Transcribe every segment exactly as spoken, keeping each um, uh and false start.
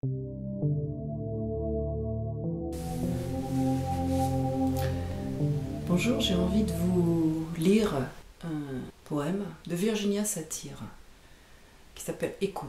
Bonjour, j'ai envie de vous lire un poème de Virginia Satir qui s'appelle « Écoute ».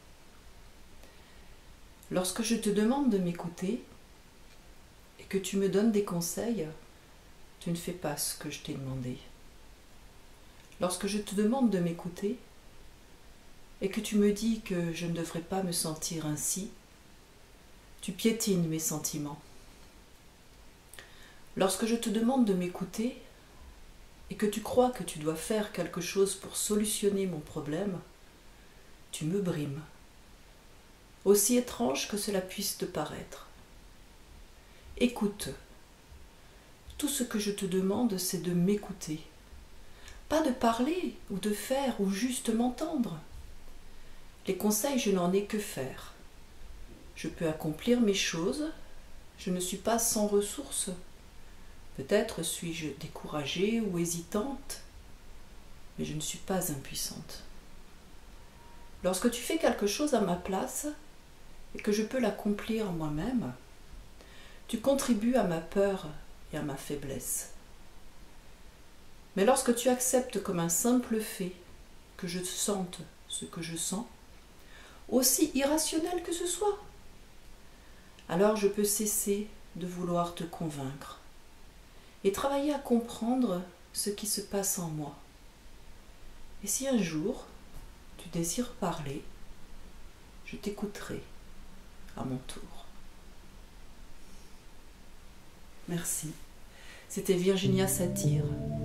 Lorsque je te demande de m'écouter et que tu me donnes des conseils, tu ne fais pas ce que je t'ai demandé. Lorsque je te demande de m'écouter et que tu me dis que je ne devrais pas me sentir ainsi, tu piétines mes sentiments. Lorsque je te demande de m'écouter et que tu crois que tu dois faire quelque chose pour solutionner mon problème, tu me brimes. Aussi étrange que cela puisse te paraître. Écoute. Tout ce que je te demande, c'est de m'écouter. Pas de parler ou de faire ou juste m'entendre. Les conseils, je n'en ai que faire. Je peux accomplir mes choses. Je ne suis pas sans ressources. Peut-être suis-je découragée ou hésitante, mais je ne suis pas impuissante. Lorsque tu fais quelque chose à ma place et que je peux l'accomplir moi-même, tu contribues à ma peur et à ma faiblesse. Mais lorsque tu acceptes comme un simple fait que je sente ce que je sens, aussi irrationnel que ce soit, alors je peux cesser de vouloir te convaincre et travailler à comprendre ce qui se passe en moi. Et si un jour tu désires parler, je t'écouterai à mon tour. Merci. C'était Virginia Satir.